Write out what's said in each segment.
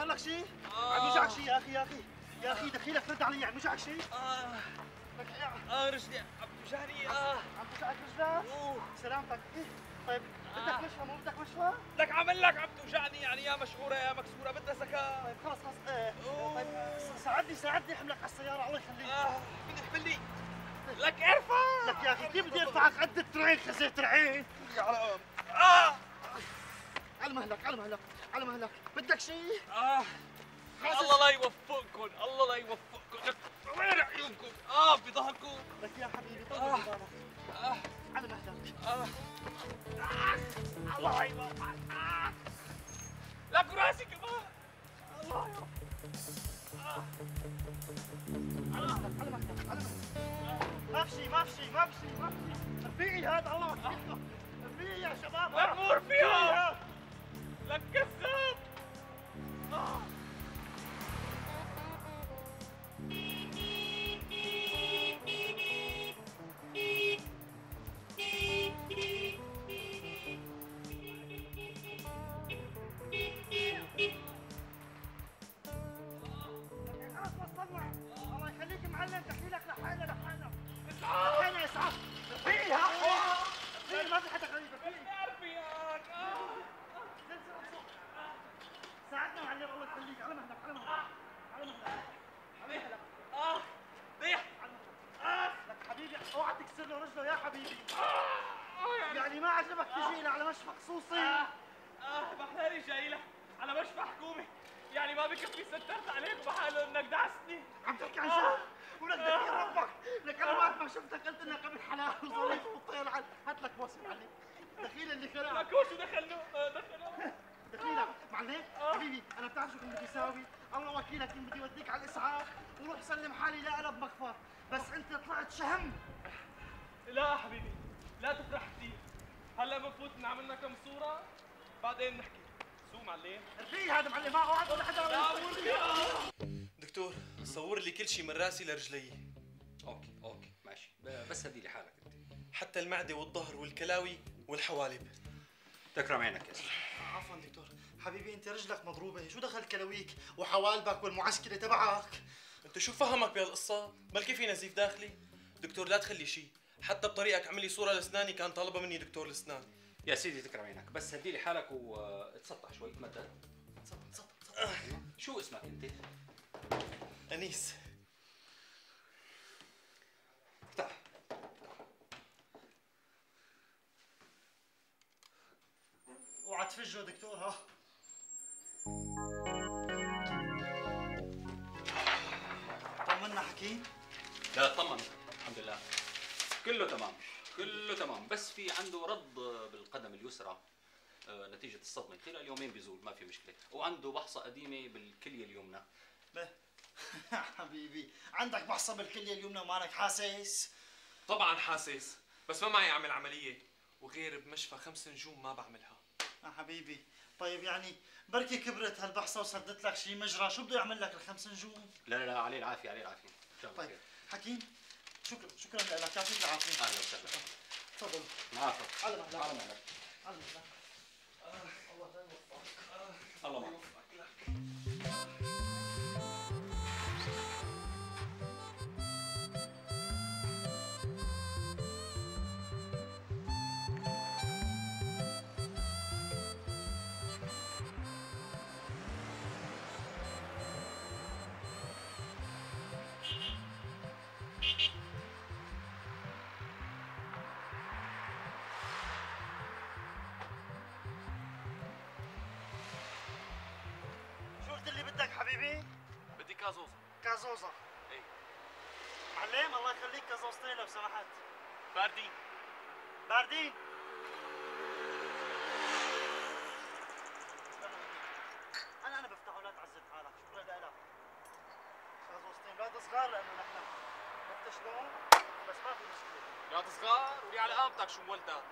صار لك شيء؟ عم يوجعك شيء يا اخي يا اخي دخيلك رد علي، عم يوجعك شيء؟ رجلي عم توجعني. عم توجعك رجلك؟ سلامتك. إيه؟ طيب بدك مشفى مو بدك مشفى؟ لك عمل لك عم توجعني يعني، يا مشهوره يا مكسوره بدها سكر. طيب خلص طيب ساعدني احملك على السياره الله يخليك. مين يحملني؟ لك ارفع. لك يا اخي كيف بدي ارفعك قد الترعين خزيت ترعين؟ على على مهلك بدك شيء؟ الله لا يوفقكم، الله لا يوفقكم. لك وين عيونكم؟ بظهركم. لك يا حبيبي طول بالك. على مهلك. الله لا يوفقك. لك راسي كمان. الله يوفقك. على مهلك. ما في شيء رفيقي هذا الله وكيلكم. رفيقي يا شباب. لك مو رفيقه. لك كذاب. الله يخليك معلم دخيلك لحالنا لحالنا اسعاف رفيقي رفيقي ما في حدا غريب ساعدنا معلم الله يخليك. على مهلك ضيح. لك حبيبي اوعى تكسر له رجله يا حبيبي. يعني ما عجبك تجي على مشفى خصوصي؟ بحلالي جاي لك على مشفى حكومي، يعني ما بكفي سترت عليك بحاله انك دعستني. عم تحكي عن شو؟ ولك دخيل ربك، لك انا وقت ما شفتك قلت انك ابن حلال وظليت والطير هات لك بوسه معلم. دخيل اللي خلقك. لك هو شو دخلنا؟ دخيلك معلم حبيبي انا بتعرف شو كنت بدي اساوي؟ الله وكيلك كنت بدي اوديك على الاسعاف وروح سلم حالي لقلب مخفر، بس انت طلعت شهم. لا حبيبي لا تفرح كثير، هلا بنفوت نعملنا كم صورة بعدين نحكي. سو معلم. رفيق هذا معلم ما اوعد ولا حدا. دكتور صور لي كل شيء من راسي لرجلي. اوكي ماشي، بس هدي لي حالك انت. حتى المعدة والظهر والكلاوي والحوالب. تكرم عينك يا سيدي. عفوا دكتور، حبيبي انت رجلك مضروبة، شو دخل كلاويك وحوالبك والمعسكرة تبعك؟ انت شو فهمك بهالقصة؟ بلكي في نزيف داخلي؟ دكتور لا تخلي شيء، حتى بطريقك عمل لي صورة لاسناني كان طالبها مني دكتور الاسنان. يا سيدي تكرم عينك، بس هدي لي حالك وتسطح شوي تمدد. تسطح. شو اسمك انت؟ انيس. افتح. اوعى تفجوا دكتور ها. طمنا حكيم؟ لا طمن الحمد لله كله تمام، بس في عنده رض بالقدم اليسرى نتيجة الصدمة، خلال يومين بيزول ما في مشكلة، وعنده بحصة قديمة بالكلية اليمنى. حبيبي عندك بحصة بالكلية اليمنى ومالك حاسس؟ طبعا حاسس، بس ما معي اعمل عملية، وغير بمشفى 5 نجوم ما بعملها. حبيبي طيب يعني بركي كبرت هالبحصة وسدت لك شي مجرى، شو بده يعمل لك ال5 نجوم؟ لا عليه العافية طيب حكيم شكرا لك، يعطيك العافية. اهلا وسهلا. تفضل. معافى. على مهلك. الله لا يوفقك. الله معك. اللي بدك حبيبي؟ بدي كازوزة. كازوزة. ايه معلم الله يخليك كازوزتين لو سمحت. باردين. انا بفتحه لا تعذب حالك، شكرا لك. كازوزتين بعد صغار لانه نحن عرفت شلون؟ بس ما في مشكلة. يا صغار ولي على قامتك شو مولدها.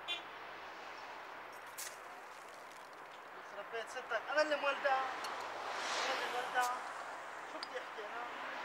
يخرب بيت ستك، انا اللي مولدها. شو بدي احكي انا؟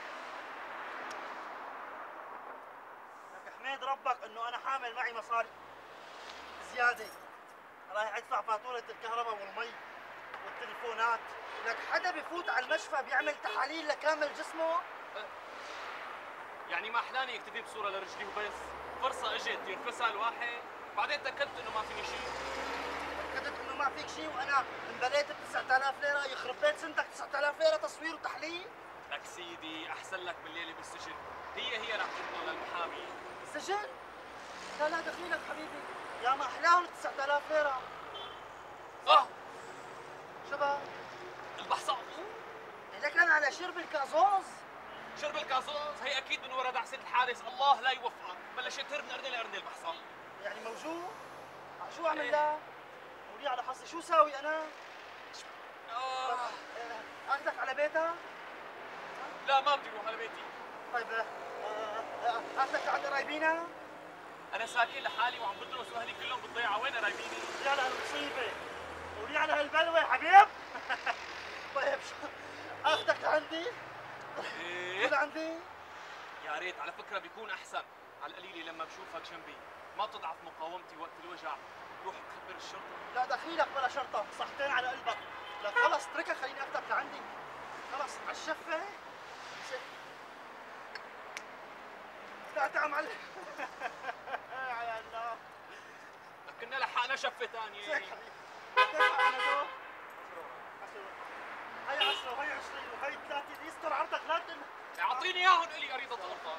لك احمد ربك انه انا حامل معي مصاري زياده، رايح ادفع فاتوره الكهرباء والمي التليفونات. لك حدا بفوت على المشفى بيعمل تحاليل لكامل جسمه؟ يعني ما احلاني اكتفي بصوره لرجلي وبس. فرصه اجت ينفسها الواحد، بعدين تاكدت انه ما فيني شيء. تأكدت انه ما فيك شيء وانا انبليت ب 9000 ليره؟ يخرب بيت سنتك، 9000 ليره تصوير وتحليل؟ لك سيدي احسن لك بالليله بالسجن، هي رح تفضل للمحامي. السجن؟ لا لا دخيلك حبيبي، يا ما احلاهم 9000 ليره. شباب البحصاء لك انا على شرب الكازوز. شرب الكازوز هي اكيد من ورا دعسه الحارس، الله لا يوفقك، بلشت تهرب من قرنه لقرنه البحصاء. يعني موجود؟ شو اعمل له؟ قولي على حظي، شو ساوي انا؟ اخذك على بيتها؟ لا ما بدي اروح على بيتي. طيب اخذك عند قرايبينا؟ انا ساكن لحالي وعم بدرس واهلي كلهم بالضيعه، وين قرايبيني؟ قولي على هالمصيبه، قولي على هالبلوه حبيب. طيب شو اخذك لعندي؟ ايه لعندي؟ يا ريت، على فكره بيكون احسن على القليله لما بشوفك جنبي، ما بتضعف مقاومتي وقت الوجع. روح تخبر الشرطه. لا دخيلك بلا شرطه، صحتين على قلبك. لا خلص اتركها، خليني اخذك لعندي. خلص على الشفه. طلعت يا معلم. يا الله كنا لحقنا شفه ثانيه. هيك حبيبي، كيف انا دو؟ هي 10 وهي 20 وهي 30، يستر عرضك لا اعطيني اياهم الي اريد اتغطى.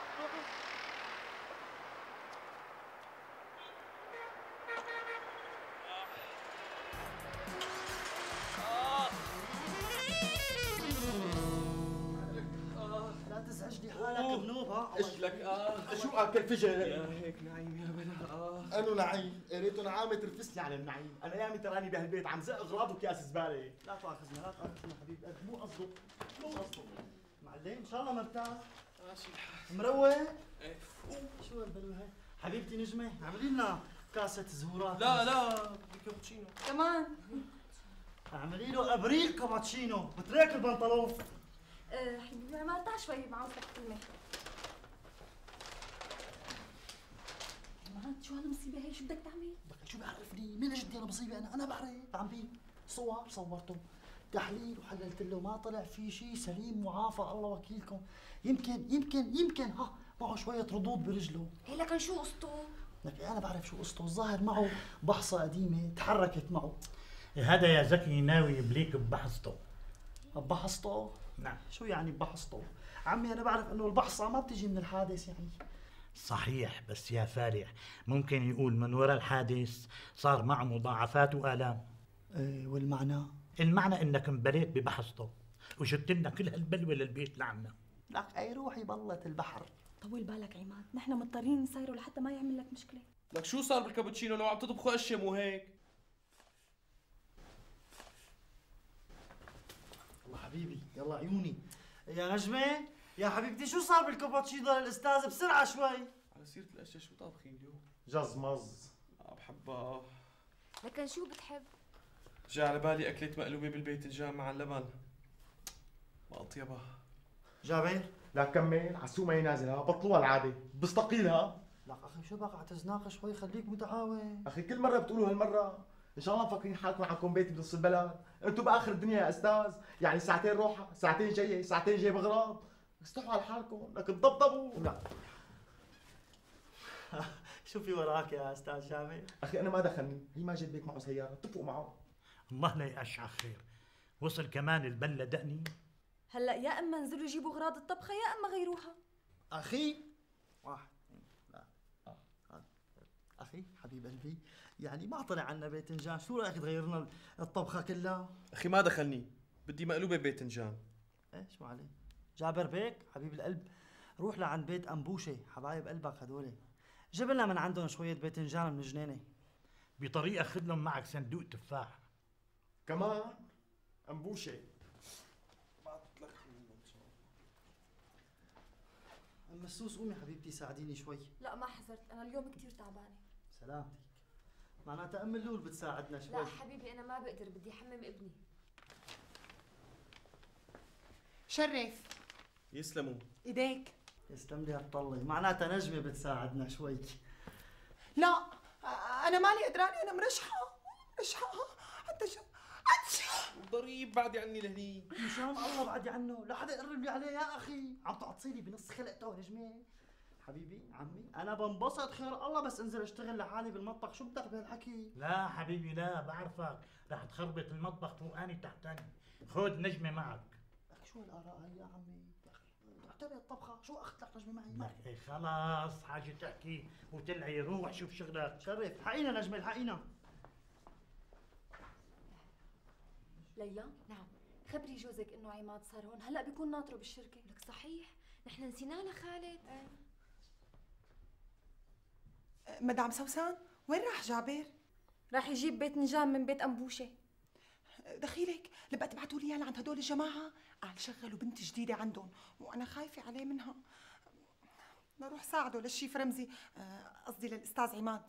لا تزعجني حالك بنوبه. ايش لك شو اكل فجر؟ يا هيك نعيم يا بلا انو نعيم؟ يا ريته نعامه ترفسني على النعيم، انا ايامي تراني بهالبيت عم زق اغراض وكياس زباله. لا تاخذنا لا تاخذنا حبيب قلبي، مو قصده مو قصده. معلم ان شاء الله مرتاح ماشي الحال. مروق. ايه شو هالبلوه هي؟ حبيبتي نجمه اعملي لنا كاسه زهورات. لا بالكابتشينو كمان اعملي له ابريل كابتشينو بتريك البنطلون. حبيبي ما تعال شوي مع وسطك كلمة. كمان شو هالمصيبة هي، شو بدك تعمل؟ بدك شو بعرفني؟ مين جدي انا مصيبه انا بعرف. عمي صور صورته، تحليل وحللت له، ما طلع في شيء، سليم معافى الله وكيلكم. يمكن ها معه شويه ردود برجله. هي لكن شو قصته؟ لك انا بعرف شو قصته، الظاهر معه بحصه قديمه تحركت معه. هذا يا زكي ناوي يبليك ببحثته. بحصته؟ نعم. شو يعني بحصته؟ عمي انا بعرف انه البحصه ما بتجي من الحادث يعني. صحيح، بس يا فالح ممكن يقول من وراء الحادث صار معه مضاعفات وآلام. ايه والمعنى؟ المعنى انك انبليت ببحثته وجبت لنا كل هالبلوه للبيت لعنا. لك اي روحي بلت البحر. طول بالك عماد، نحن مضطرين نسيره لحتى ما يعمل لك مشكلة. لك شو صار بالكابتشينو لو عم تطبخوا اشياء مو هيك؟ الله حبيبي يلا عيوني. يا نجمة يا حبيبتي شو صار بالكابتشينو للاستاذ؟ بسرعة شوي. على سيرة الاشياء شو طابخين اليوم؟ جزمز. بحبها. لكن شو بتحب؟ جا على بالي اكلة مقلوبة بالباذنجان مع اللبن. ما اطيبها. جابر لا كمل عسومه هي نازله بطلوها العاده بستقيلها. لك اخي شو بقى تزناق شوي، خليك متعاون. اخي كل مره بتقولوا هالمره، ان شاء الله مفكرين حالكم عندكم بيت بنص البلد، انتم باخر الدنيا يا استاذ، يعني ساعتين روحه، ساعتين جايه، ساعتين جاي بغراض، استحوا على حالكم، لك تضبضبوا. لا شو في وراك يا استاذ جابر؟ اخي انا ما دخلني، هي ما جت بيك معه سياره، اتفقوا معه. الله لا يقشع خير. وصل كمان البله دقني. هلا يا اما انزلوا جيبوا اغراض الطبخة يا اما غيروها. اخي واحد لا اخي حبيب قلبي، يعني ما طلع عنا باذنجان، شو رايك تغيرنا الطبخه كلها؟ اخي ما دخلني، بدي مقلوبة باذنجان. ايش ما عليه؟ جابر بيك حبيب القلب، روح لعند بيت انبوشه، حبايب قلبك هدول، جيب لنا من عندهم شويه باذنجان من الجنينه. بطريقه خذ لهم معك صندوق تفاح. كمان انبوشه. ام السوس قومي حبيبتي ساعديني شوي. لا ما حزرت، انا اليوم كثير تعبانة. سلامتك. معناتها ام اللول بتساعدنا شوي. لا حبيبي انا ما بقدر، بدي احمم ابني. شرف يسلموا. ايديك. يسلم لي هالطلة، معناتها نجمة بتساعدنا شوي. لا انا مالي قدراني، انا مرشحه حتى شو ضريب بعدي عني لهني. مشان الله بعدي عنه، لا حدا يقرب لي عليه يا اخي، عم تعطيني بنص خلقته نجمه. حبيبي عمي انا بنبسط خير الله بس انزل اشتغل لحالي بالمطبخ، شو بدك بهالحكي؟ لا حبيبي لا، بعرفك رح تخربط المطبخ فوقاني تحتاني. خذ نجمة معك. اخي شو هالاراء هي يا عمي؟ يا اخي اعتبر الطبخه، شو اخذت لك نجمه معي؟ لك إيه خلاص حاجة تحكي وتلعي، روح شوف شغلك. شرف الحقينا نجمه الحقينا. ليلى نعم. خبري جوزك انه عماد صار هون، هلا بيكون ناطره بالشركه. لك صحيح، نحن نسينا لخالد. مدام سوسن، وين راح جابر؟ راح يجيب بيت نجام من بيت انبوشه. دخيلك، لبقى تبعتوا لي لعند هدول الجماعه، قال شغلوا بنت جديده عندهم وانا خايفه عليه منها. نروح ساعده للشيف رمزي، قصدي للاستاذ عماد.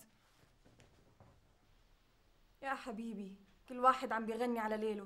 يا حبيبي كل واحد عم بيغني على ليله.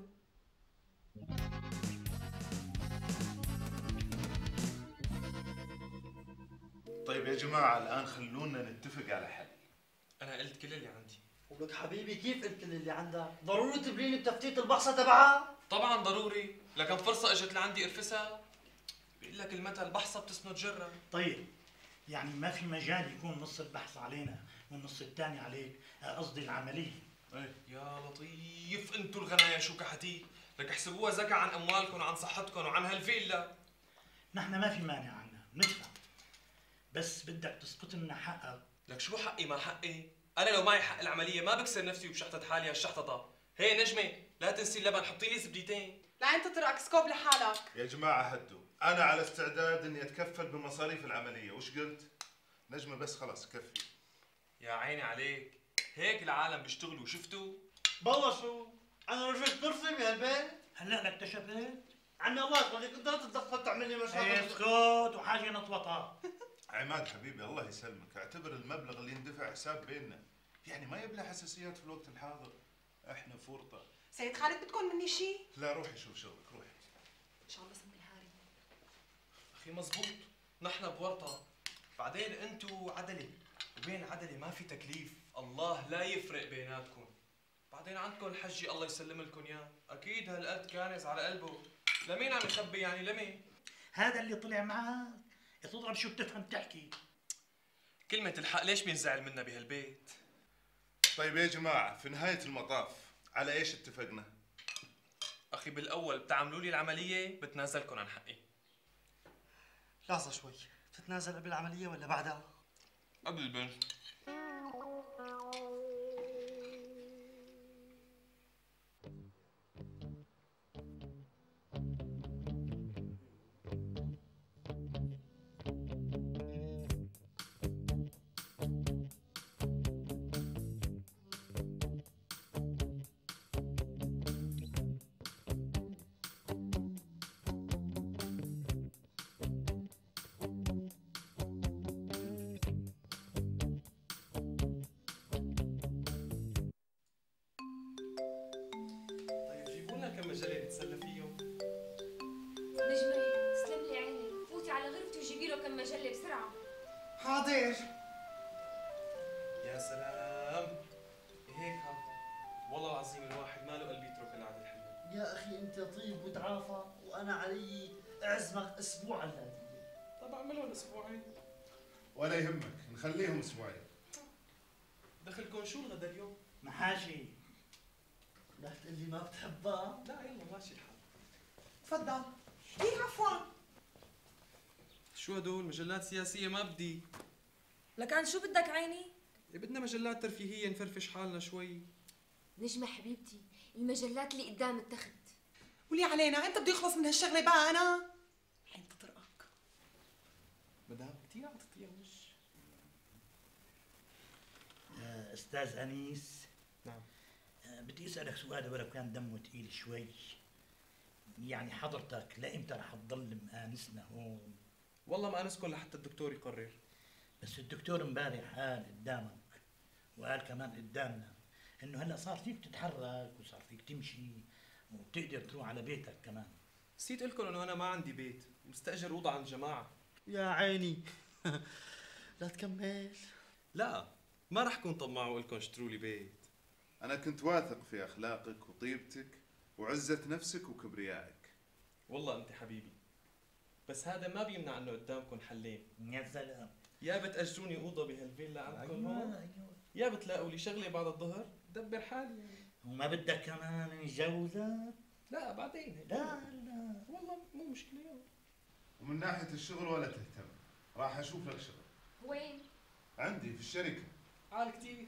طيب يا جماعة الآن خلونا نتفق على حل. انا قلت كل اللي عندي. ولك حبيبي كيف قلت لي اللي عندك؟ ضروري تبريني بتفتيت البحصه تبعها؟ طبعا ضروري، لكن فرصة اجت لعندي ارفسها. بيقول لك المثل بحصة بتسند جرة. طيب يعني ما في مجال يكون نص البحث علينا والنص الثاني عليك، قصدي العملية. ايه يا لطيف، انتوا الغنايا شو كحتي؟ لك احسبوها زكاة عن اموالكم وعن صحتكم وعن هالفيلا. نحن ما في مانع عنا، بندفع، بس بدك تسقط لنا حقك. لك شو حقي ما حقي؟ انا لو معي حق العملية ما بكسر نفسي وبشحطة حالي هالشحططة. هي نجمة لا تنسي اللبن، حطي لي زبديتين. لعين تطرقك سكوب لحالك. يا جماعة هدوا، أنا على استعداد إني أتكفل بمصاريف العملية، وش قلت؟ نجمة بس خلاص كفي. يا عيني عليك، هيك العالم بيشتغلوا، شفتوا؟ بالله شو؟ انا رجعت كرسي بهالبيت؟ هلا لك اكتشفت؟ عمي الله يخليك انت لا تتدخل تعمل لي مشاكل. اسكت وحاجة نطوطها. عماد حبيبي الله يسلمك، اعتبر المبلغ اللي يندفع حساب بيننا، يعني ما يبلع حساسيات في الوقت الحاضر، احنا فرطة. سيد خالد بدكم مني شيء؟ لا روحي شوف شغلك، روحي. ان شاء الله سمي الهاري. اخي مزبوط، نحن بورطة. بعدين انتوا عدلة وبين عدلة ما في تكليف، الله لا يفرق بيناتكم. بعدين عندكم الحجي الله يسلم لكم اياه، اكيد هالقد كانز على قلبه. لمين عم يخبي يعني لمين؟ هذا اللي طلع معك، تضرب شو بتفهم تحكي. كلمة الحق ليش بينزعل منا بهالبيت؟ طيب يا جماعة في نهاية المطاف على ايش اتفقنا؟ اخي بالاول بتعملوا لي العملية بتنازلكم عن حقي. لحظة شوي، تتنازل قبل العملية ولا بعدها؟ قبل البنت. مجلة نتسلى فيهم. نجمة تسلم لي عينك، فوتي على غرفتي وجيبي له كم مجلة بسرعة. حاضر. يا سلام، هيك ها والله العظيم الواحد ما له قلب يترك القعدة الحلوة. يا اخي انت طيب وتعافى وانا علي اعزمك اسبوع على الهدية. طب اعملهم اسبوعين. ولا يهمك نخليهم اسبوعين. دخلكم شو الغدا اليوم؟ محاشي. لا تقول لي ما بتحبها؟ لا يلا ماشي الحال. تفضل. ايه عفوا. شو هدول مجلات سياسية ما بدي. لكان شو بدك عيني؟ بدنا مجلات ترفيهية نفرفش حالنا شوي. نجمة حبيبتي، المجلات اللي قدام التخت. ولي علينا، انت بدي يخلص من هالشغلة بقى انا؟ حين تطرقك. مدام كثير عم تطيع وش. استاذ انيس. نعم. بدي اسالك سؤال ولو كان دمه ثقيل شوي. يعني حضرتك لامتى رح تضل مآنسنا هون؟ والله ما انسكن لحتى الدكتور يقرر. بس الدكتور امبارح قال قدامك وقال كمان قدامنا انه هلا صار فيك تتحرك وصار فيك تمشي وبتقدر تروح على بيتك كمان. نسيت لكم انه انا ما عندي بيت، مستاجر اوضه عند الجماعه. يا عيني. لا تكمل. لا ما رح كون طماع واقول لكم اشتروا لي بيت. أنا كنت واثق في أخلاقك وطيبتك وعزة نفسك وكبريائك. والله انت حبيبي، بس هذا ما بيمنع انه قدامكم حلين. يا سلام. يا بتأجروني اوضه بهالفيلا عندكم هون، ايوه يا بتلاقوا لي شغله بعد الظهر دبر حالي يعني. وما بدك كمان نتجوزك؟ لا بعدين هيك. لا لا والله مو مشكله يلا. ومن ناحية الشغل ولا تهتم، راح اشوف لك شغل. وين؟ عندي في الشركة. عال كتير.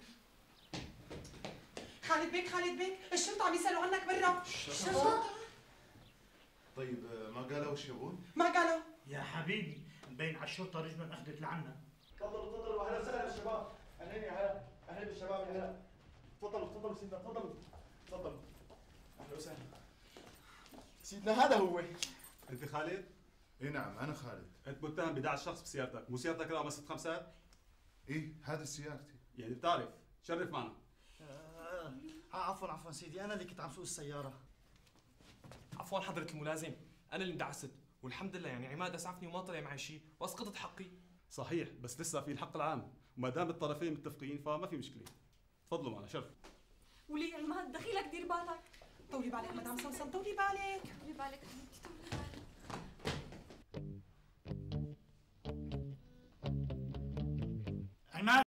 خالد بيك خالد بيك، الشرطة عم يسألوا عنك برا. الشرطة؟ طيب ما قالوا وش يبون؟ ما قالوا. يا حبيبي مبين على الشرطه رجلا اخذت لعنا. تفضلوا تفضلوا، اهلا وسهلا بالشباب. اهلا هلا، اهلا بالشباب هلا. تفضلوا تفضلوا سيدنا، تفضلوا تفضلوا. اهلا وسهلا سيدنا. هذا هو. انت خالد؟ اي نعم انا خالد. انت متهم ب11 شخص بسيارتك، مو سيارتك رقم 6 ايه هذا سيارتي. يعني بتعرف، شرف معنا. عفوا سيدي، انا اللي كنت عم سوق السياره. عفوا حضرة الملازم، انا اللي اندعست، والحمد لله يعني عماد اسعفني وما طلع معي شيء واسقطت حقي. صحيح، بس لسه في الحق العام، وما دام الطرفين متفقين فما في مشكله. تفضلوا معنا، شرف. ولي عماد دخيلك دير بالك. طولي بالك مدام سمسم، طولي بالك. طولي بالك حبيبتي، طولي بالك. عماد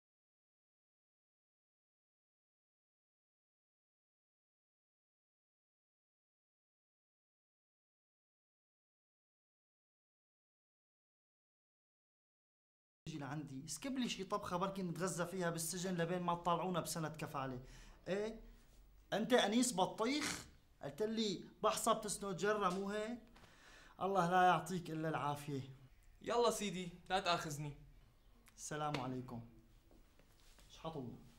تيجي لعندي اسكب لي شي طبخه بركي نتغذى فيها بالسجن لبين ما تطلعونا بسنه كفاله. ايه انت انيس بطيخ قلت لي بحصى بتسند جره، مو هيك؟ الله لا يعطيك الا العافيه. يلا سيدي لا تاخذني. السلام عليكم. شحط الله.